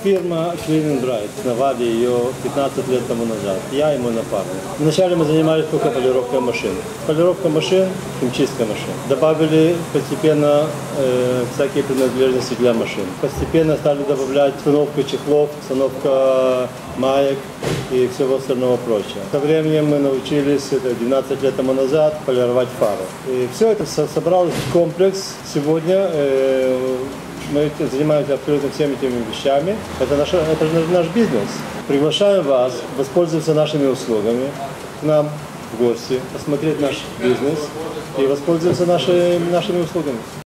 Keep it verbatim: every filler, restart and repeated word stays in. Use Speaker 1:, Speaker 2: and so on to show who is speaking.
Speaker 1: Фирма Clean and Bright, основали ее пятнадцать лет тому назад. Я и мой напарник. Вначале мы занимались только полировкой машин. Полировка машин, химчистка машин. Добавили постепенно э, всякие принадлежности для машин. Постепенно стали добавлять установку чехлов, установка маек и всего остального прочего. Со временем мы научились, это двенадцать лет тому назад, полировать фары. И все это собралось в комплекс. Сегодня э, мы занимаемся абсолютно всеми этими вещами. Это наш, это наш бизнес. Приглашаем вас воспользоваться нашими услугами, к нам в гости, посмотреть наш бизнес и воспользоваться нашими, нашими услугами.